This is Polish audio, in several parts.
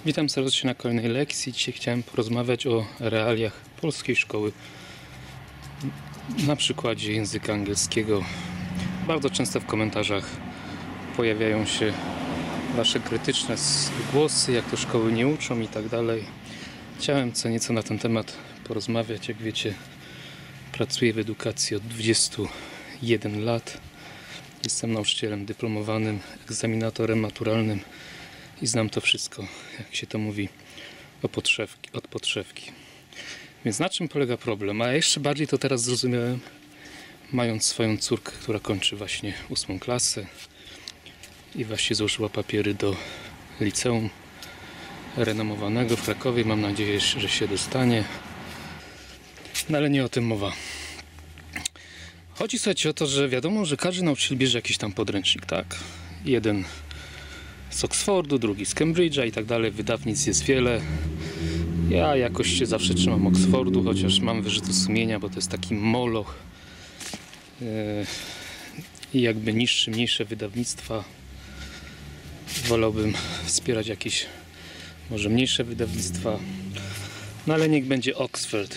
Witam serdecznie na kolejnej lekcji. Dzisiaj chciałem porozmawiać o realiach polskiej szkoły na przykładzie języka angielskiego. Bardzo często w komentarzach pojawiają się Wasze krytyczne głosy, jak to szkoły nie uczą i tak dalej. Chciałem co nieco na ten temat porozmawiać. Jak wiecie, pracuję w edukacji od 21 lat. Jestem nauczycielem dyplomowanym, egzaminatorem maturalnym i znam to wszystko, jak się to mówi, od podszewki. Więc na czym polega problem? A ja jeszcze bardziej to teraz zrozumiałem, mając swoją córkę, która kończy właśnie 8. klasę i właśnie złożyła papiery do liceum renomowanego w Krakowie. Mam nadzieję, że się dostanie. No ale nie o tym mowa. Chodzi sobie o to, że wiadomo, że każdy nauczyciel bierze jakiś tam podręcznik, tak? Jeden z Oxfordu, drugi z Cambridge'a i tak dalej. Wydawnictw jest wiele. Ja jakoś się zawsze trzymam Oxfordu, chociaż mam wyrzuty sumienia, bo to jest taki moloch. I jakby mniejsze wydawnictwa. Wolałbym wspierać jakieś może mniejsze wydawnictwa. No ale niech będzie Oxford.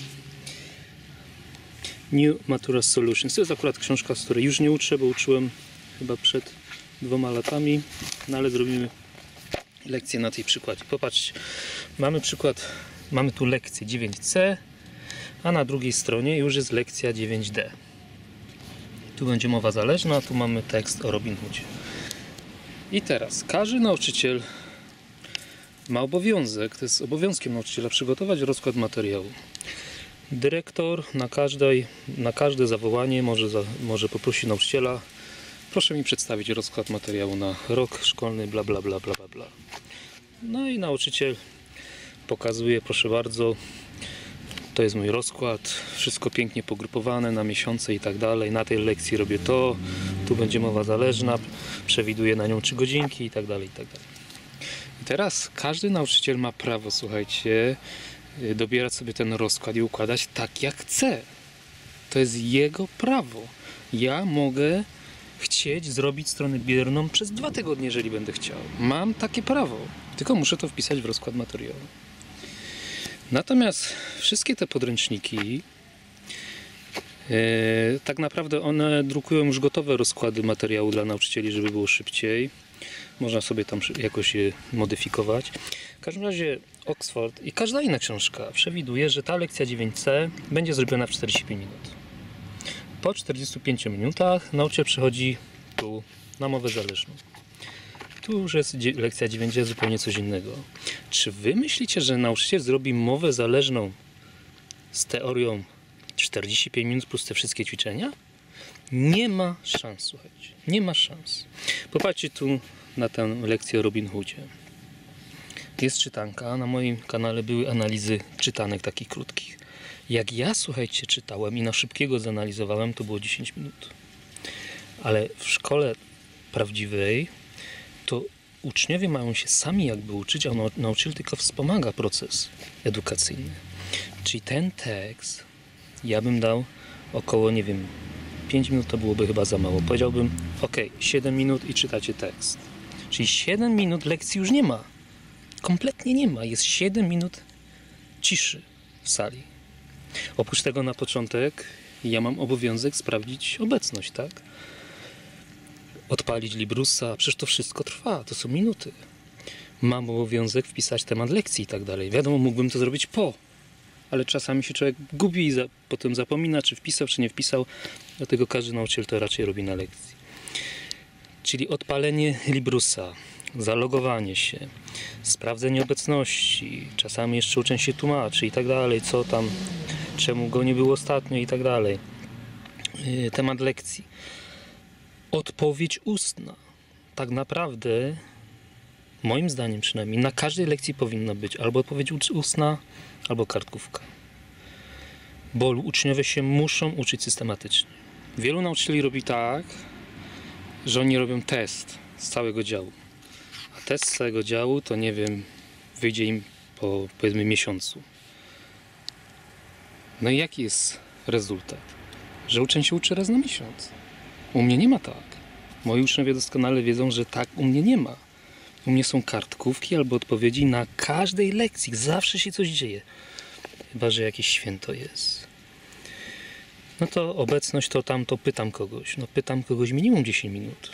New Matura Solutions. To jest akurat książka, z której już nie uczę, bo uczyłem chyba przed 2 latami. No ale zrobimy lekcję na tej przykładzie. Popatrzcie, mamy tu lekcję 9c, a na drugiej stronie już jest lekcja 9d. Tu będzie mowa zależna, a tu mamy tekst o Robin Hoodzie. I teraz każdy nauczyciel ma obowiązek, to jest obowiązkiem nauczyciela, przygotować rozkład materiału. Dyrektor na każde zawołanie może poprosić nauczyciela: proszę mi przedstawić rozkład materiału na rok szkolny, bla bla bla bla bla. No i nauczyciel pokazuje: proszę bardzo, to jest mój rozkład, wszystko pięknie pogrupowane na miesiące i tak dalej. Na tej lekcji robię to, tu będzie mowa zależna, przewiduję na nią 3 godzinki i tak dalej, i tak dalej. I teraz każdy nauczyciel ma prawo, słuchajcie, dobierać sobie ten rozkład i układać tak jak chce. To jest jego prawo. Ja mogę chcieć zrobić stronę bierną przez 2 tygodnie, jeżeli będę chciał. Mam takie prawo. Tylko muszę to wpisać w rozkład materiału. Natomiast wszystkie te podręczniki tak naprawdę one drukują już gotowe rozkłady materiału dla nauczycieli, żeby było szybciej. Można sobie tam jakoś je modyfikować. W każdym razie Oxford i każda inna książka przewiduje, że ta lekcja 9c będzie zrobiona w 45 minut. Po 45 minutach nauczyciel przechodzi tu na mowę zależną. Tu już jest lekcja 9c, zupełnie coś innego. Czy wy myślicie, że nauczyciel zrobi mowę zależną z teorią 45 minut plus te wszystkie ćwiczenia? Nie ma szans, słuchajcie. Nie ma szans. Popatrzcie tu na tę lekcję o Robin Hoodzie. Jest czytanka. Na moim kanale były analizy czytanek takich krótkich. Jak ja, słuchajcie, czytałem i na szybkiego zanalizowałem, to było 10 minut. Ale w szkole prawdziwej to uczniowie mają się sami jakby uczyć, a nauczyciel tylko wspomaga proces edukacyjny. Czyli ten tekst ja bym dał około, nie wiem, 5 minut to byłoby chyba za mało. Powiedziałbym, ok, 7 minut i czytacie tekst. Czyli 7 minut lekcji już nie ma. Kompletnie nie ma. Jest 7 minut ciszy w sali. Oprócz tego na początek ja mam obowiązek sprawdzić obecność, tak? Odpalić Librusa, przecież to wszystko trwa, to są minuty. Mam obowiązek wpisać temat lekcji i tak dalej. Wiadomo, mógłbym to zrobić ale czasami się człowiek gubi i potem zapomina, czy wpisał, czy nie wpisał. Dlatego każdy nauczyciel to raczej robi na lekcji. Czyli odpalenie Librusa, zalogowanie się, sprawdzenie obecności, czasami jeszcze uczeń się tłumaczy i tak dalej, co tam, czemu go nie było ostatnio i tak dalej. Temat lekcji. Odpowiedź ustna. Tak naprawdę, moim zdaniem przynajmniej, na każdej lekcji powinna być albo odpowiedź ustna, albo kartkówka. Bo uczniowie się muszą uczyć systematycznie. Wielu nauczycieli robi tak, że oni robią test z całego działu. A test z całego działu to, nie wiem, wyjdzie im po, powiedzmy, miesiącu. No i jaki jest rezultat? Że uczeń się uczy raz na miesiąc. U mnie nie ma tak. Moi uczniowie doskonale wiedzą, że tak u mnie nie ma. U mnie są kartkówki albo odpowiedzi na każdej lekcji. Zawsze się coś dzieje. Chyba że jakieś święto jest. No to obecność to tamto pytam kogoś. No pytam kogoś minimum 10 minut.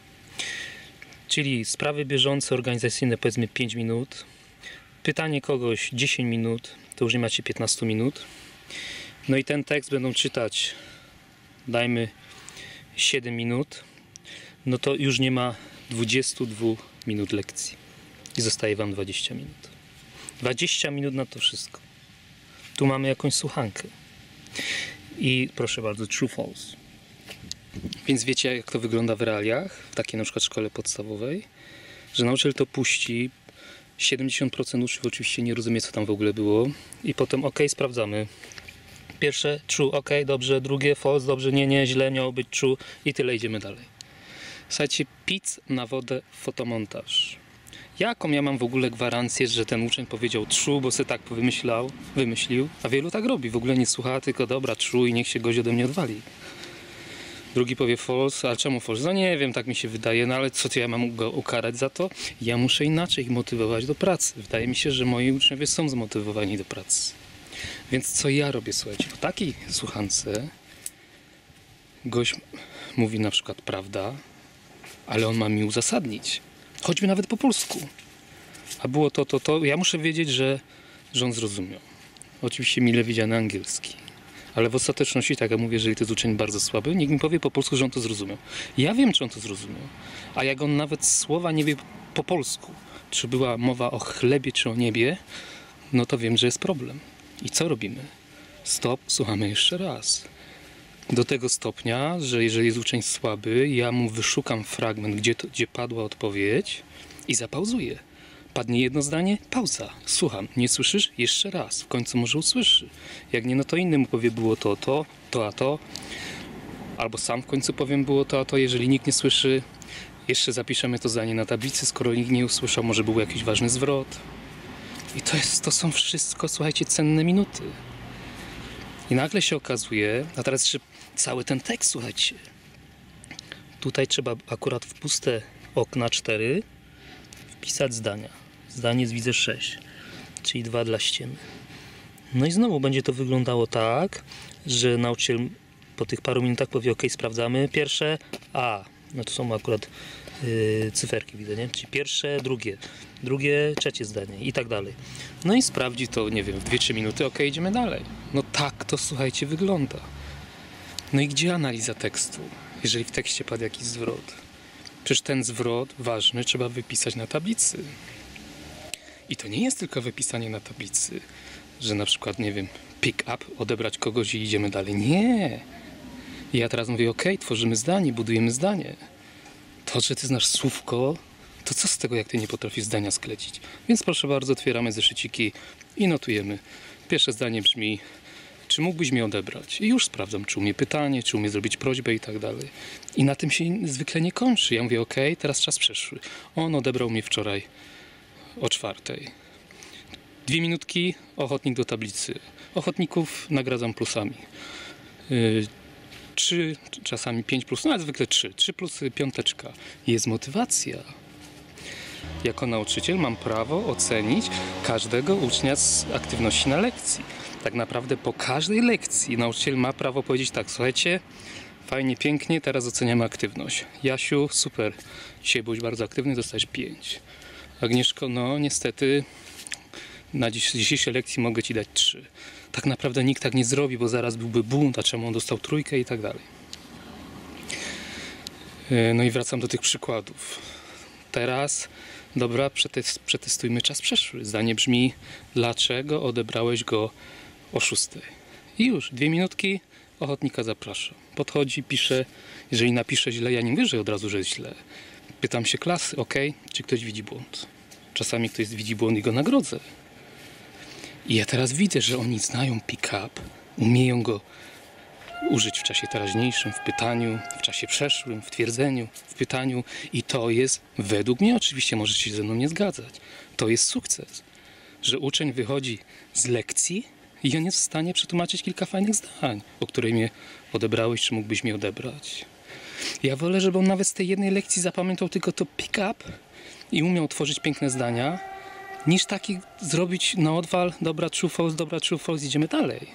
Czyli sprawy bieżące, organizacyjne powiedzmy 5 minut. Pytanie kogoś 10 minut. To już nie macie 15 minut. No i ten tekst będą czytać, dajmy 7 minut. No to już nie ma 22 minut lekcji. I zostaje wam 20 minut. 20 minut na to wszystko. Tu mamy jakąś słuchankę. I proszę bardzo, true, false. Więc wiecie, jak to wygląda w realiach, w takiej na przykład szkole podstawowej, że nauczyciel to puści, 70% uczniów oczywiście nie rozumie, co tam w ogóle było i potem ok, sprawdzamy. Pierwsze true, ok, dobrze, drugie false, dobrze, nie, źle, miało być true i tyle, idziemy dalej. Słuchajcie, pic na wodę, fotomontaż. Jaką ja mam w ogóle gwarancję, że ten uczeń powiedział true, bo sobie tak wymyślił, a wielu tak robi, w ogóle nie słucha, tylko dobra, true i niech się gość ode mnie odwali. Drugi powie false, ale czemu false? No nie wiem, tak mi się wydaje, no ale co to ja mam go ukarać za to? Ja muszę inaczej ich motywować do pracy. Wydaje mi się, że moi uczniowie są zmotywowani do pracy. Więc co ja robię, słuchajcie, po takiej słuchance gość mówi na przykład prawda, ale on ma mi uzasadnić. Choćby nawet po polsku. A było to. Ja muszę wiedzieć, że on zrozumiał. Oczywiście mile widziany angielski. Ale w ostateczności, tak jak mówię, jeżeli to jest uczeń bardzo słaby, niech mi powie po polsku, że on to zrozumiał. Ja wiem, czy on to zrozumiał. A jak on nawet słowa nie wie po polsku, czy była mowa o chlebie, czy o niebie, no to wiem, że jest problem. I co robimy? Stop, słuchamy jeszcze raz. Do tego stopnia, że jeżeli jest uczeń słaby, ja mu wyszukam fragment, gdzie padła odpowiedź i zapauzuję. Padnie jedno zdanie, pauza. Słucham, nie słyszysz? Jeszcze raz. W końcu może usłyszy. Jak nie, no to inny mu powie było to, a to. Albo sam w końcu powiem było to, a to. Jeżeli nikt nie słyszy, jeszcze zapiszemy to zdanie na tablicy. Skoro nikt nie usłyszał, może był jakiś ważny zwrot. I to są wszystko, słuchajcie, cenne minuty. I nagle się okazuje, a teraz jeszcze cały ten tekst, słuchajcie. Tutaj trzeba akurat w puste okna 4 wpisać zdania. Zdanie widzę 6, czyli 2 dla ściemy. No i znowu będzie to wyglądało tak, że nauczyciel po tych paru minutach powie ok, sprawdzamy. Pierwsze A, no to są akurat cyferki widzę, nie? Czyli pierwsze, drugie, trzecie zdanie i tak dalej. No i sprawdzi to, nie wiem, w 2-3 minuty, ok, idziemy dalej. No tak to, słuchajcie, wygląda. No i gdzie analiza tekstu, jeżeli w tekście padł jakiś zwrot? Przecież ten zwrot ważny trzeba wypisać na tablicy. I to nie jest tylko wypisanie na tablicy, że na przykład, nie wiem, pick up, odebrać kogoś i idziemy dalej. Nie. Ja teraz mówię, ok, tworzymy zdanie, budujemy zdanie. To, że ty znasz słówko, to co z tego, jak ty nie potrafisz zdania sklecić? Więc proszę bardzo, otwieramy zeszyciki i notujemy. Pierwsze zdanie brzmi, czy mógłbyś mnie odebrać? I już sprawdzam, czy umie pytanie, czy umie zrobić prośbę i tak dalej. I na tym się zwykle nie kończy. Ja mówię, ok, teraz czas przeszły. On odebrał mnie wczoraj o 4:00. 2 minutki, ochotnik do tablicy. Ochotników nagradzam plusami. 3, czasami 5 plus, no ale zwykle 3. 3 plusy, 5. Jest motywacja. Jako nauczyciel mam prawo ocenić każdego ucznia z aktywności na lekcji. Tak naprawdę po każdej lekcji nauczyciel ma prawo powiedzieć tak, słuchajcie, fajnie, pięknie, teraz oceniamy aktywność. Jasiu, super, dzisiaj byłeś bardzo aktywny, dostałeś 5. Agnieszko, no niestety na dzisiejszej lekcji mogę ci dać 3. Tak naprawdę nikt tak nie zrobi, bo zaraz byłby bunt, a czemu on dostał 3 i tak dalej. No i wracam do tych przykładów. Teraz, dobra, przetestujmy czas przeszły. Zdanie brzmi, dlaczego odebrałeś go o 6:00? I już, 2 minutki, ochotnika zapraszam. Podchodzi, pisze, jeżeli napisze źle, ja nie mówię, że od razu, że jest źle. Pytam się klasy, ok, czy ktoś widzi błąd? Czasami ktoś widzi błąd i go nagrodzę. I ja teraz widzę, że oni znają pick-up, umieją go użyć w czasie teraźniejszym, w pytaniu, w czasie przeszłym, w twierdzeniu, w pytaniu. I to jest, według mnie oczywiście, możecie się ze mną nie zgadzać, to jest sukces, że uczeń wychodzi z lekcji i on jest w stanie przetłumaczyć kilka fajnych zdań, o której mnie odebrałeś, czy mógłbyś mnie odebrać. Ja wolę, żeby on nawet z tej jednej lekcji zapamiętał tylko to pick-up i umiał tworzyć piękne zdania, niż taki zrobić na odwal, dobra, true, false, idziemy dalej.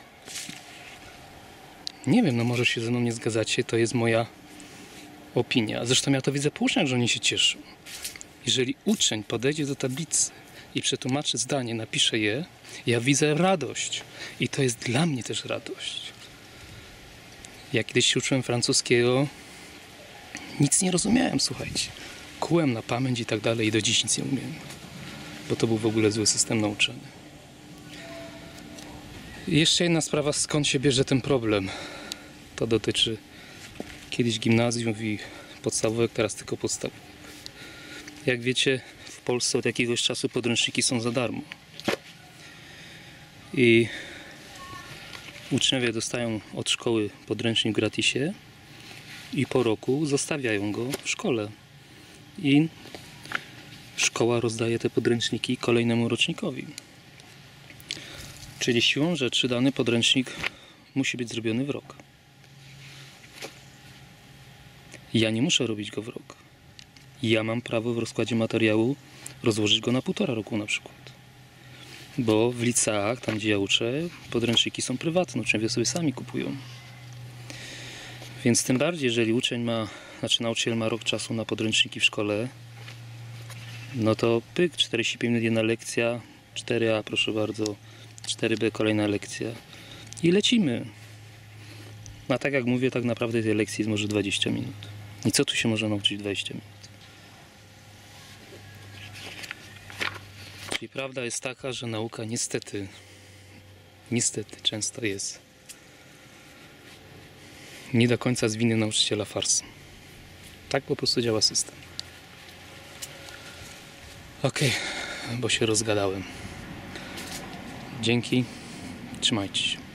Nie wiem, no może się ze mną nie zgadzacie, to jest moja opinia. Zresztą ja to widzę po uczniach, że oni się cieszą. Jeżeli uczeń podejdzie do tablicy i przetłumaczy zdanie, napisze je, ja widzę radość. I to jest dla mnie też radość. Ja kiedyś się uczyłem francuskiego, nic nie rozumiałem, słuchajcie. Kułem na pamięć i tak dalej i do dziś nic nie umiem. Bo to był w ogóle zły system nauczania. I jeszcze jedna sprawa, skąd się bierze ten problem. To dotyczy kiedyś gimnazjum i podstawówek, teraz tylko podstawówek. Jak wiecie, w Polsce od jakiegoś czasu podręczniki są za darmo. I uczniowie dostają od szkoły podręcznik w gratisie i po roku zostawiają go w szkole. I szkoła rozdaje te podręczniki kolejnemu rocznikowi. Czyli siłą rzeczy dany podręcznik musi być zrobiony w rok. Ja nie muszę robić go w rok. Ja mam prawo w rozkładzie materiału rozłożyć go na 1,5 roku na przykład. Bo w liceach, tam gdzie ja uczę, podręczniki są prywatne, uczniowie sobie sami kupują. Więc tym bardziej, jeżeli nauczyciel ma rok czasu na podręczniki w szkole, no to pyk, 45 minut jedna lekcja, 4A proszę bardzo, 4B kolejna lekcja i lecimy. A tak jak mówię, tak naprawdę tej lekcji jest może 20 minut. I co tu się można nauczyć 20 minut? Czyli prawda jest taka, że nauka niestety często jest nie do końca z winy nauczyciela farsą. Tak po prostu działa system. Okej, bo się rozgadałem. Dzięki, trzymajcie się.